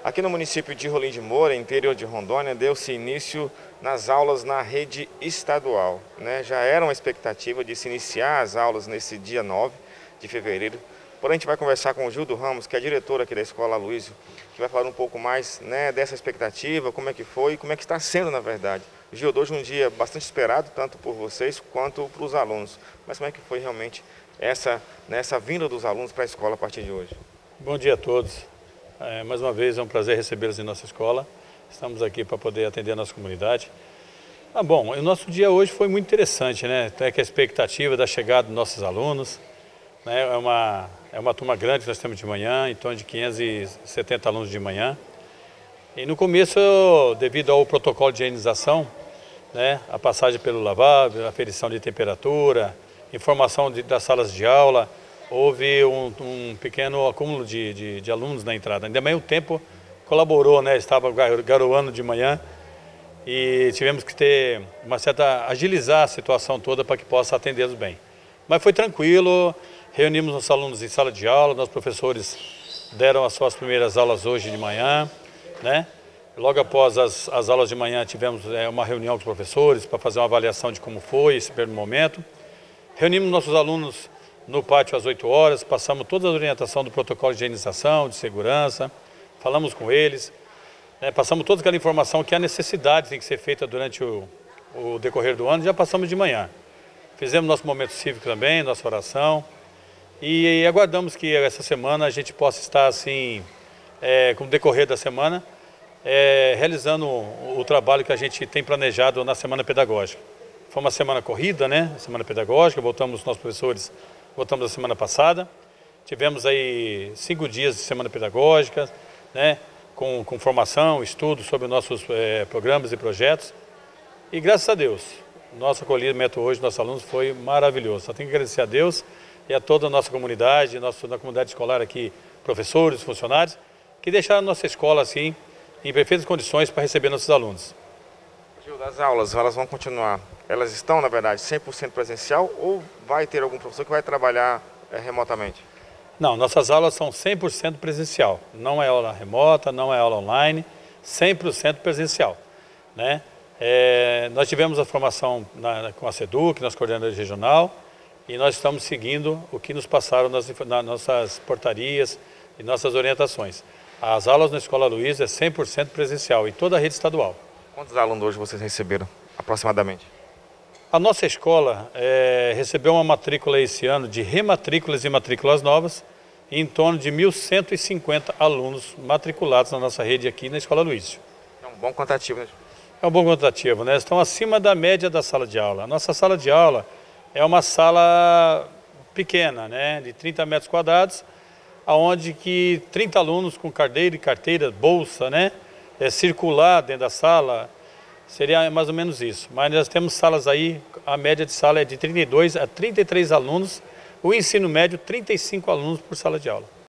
Aqui no município de Rolim de Moura, interior de Rondônia, deu-se início nas aulas na rede estadual, Já era uma expectativa de se iniciar as aulas nesse dia 9 de fevereiro. Porém, a gente vai conversar com o Gildo Ramos, que é diretor aqui da Escola Aloysio, que vai falar um pouco mais dessa expectativa, como é que foi e como é que está sendo, na verdade. Gildo, hoje é um dia bastante esperado, tanto por vocês quanto para os alunos. Mas como é que foi realmente essa vinda dos alunos para a escola a partir de hoje? Bom dia a todos. Mais uma vez é um prazer recebê-los em nossa escola. Estamos aqui para poder atender a nossa comunidade. Bom, o nosso dia hoje foi muito interessante, Até que a expectativa da chegada dos nossos alunos, É uma turma grande que nós temos de manhã, em torno de 570 alunos de manhã. E no começo, devido ao protocolo de higienização, a passagem pelo lavabo, a aferição de temperatura, informação das salas de aula, houve um pequeno acúmulo de alunos na entrada. Ainda mais o tempo colaborou, Estava garoando de manhã e tivemos que ter agilizar a situação toda para que possa atendê-los bem. Mas foi tranquilo, reunimos os alunos em sala de aula, nossos professores deram as suas primeiras aulas hoje de manhã, Logo após as aulas de manhã tivemos uma reunião com os professores para fazer uma avaliação de como foi esse primeiro momento. Reunimos nossos alunos no pátio às 8 horas, passamos toda a orientação do protocolo de higienização, de segurança, falamos com eles, passamos toda aquela informação que a necessidade tem que ser feita durante o decorrer do ano, já passamos de manhã. Fizemos nosso momento cívico também, nossa oração, e aguardamos que essa semana a gente possa estar assim, com o decorrer da semana, realizando o trabalho que a gente tem planejado na semana pedagógica. Foi uma semana corrida, Semana pedagógica, nossos professores voltamos a semana passada. Tivemos aí 5 dias de semana pedagógica, com formação, estudo sobre nossos programas e projetos. E graças a Deus, nosso acolhimento hoje, nossos alunos, foi maravilhoso. Só tenho que agradecer a Deus e a toda a nossa comunidade, na comunidade escolar aqui, professores, funcionários, que deixaram a nossa escola assim, em perfeitas condições para receber nossos alunos. Gildo, as aulas, elas vão continuar, elas estão, na verdade, 100% presencial ou vai ter algum professor que vai trabalhar remotamente? Não, nossas aulas são 100% presencial, não é aula remota, não é aula online, 100% presencial, Nós tivemos a formação com a SEDUC, nosso coordenador regional, e nós estamos seguindo o que nos passaram nas nossas portarias e nossas orientações. As aulas na Escola Aloysio é 100% presencial em toda a rede estadual. Quantos alunos hoje vocês receberam, aproximadamente? A nossa escola recebeu uma matrícula esse ano de rematrículas e matrículas novas, em torno de 1.150 alunos matriculados na nossa rede aqui na Escola Aloysio. É um bom quantitativo, É um bom quantitativo, Estão acima da média da sala de aula. A nossa sala de aula é uma sala pequena, de 30 metros quadrados, onde que 30 alunos com cadeira e carteira, bolsa, circular dentro da sala, seria mais ou menos isso. Mas nós temos salas aí, a média de sala é de 32 a 33 alunos, o ensino médio 35 alunos por sala de aula.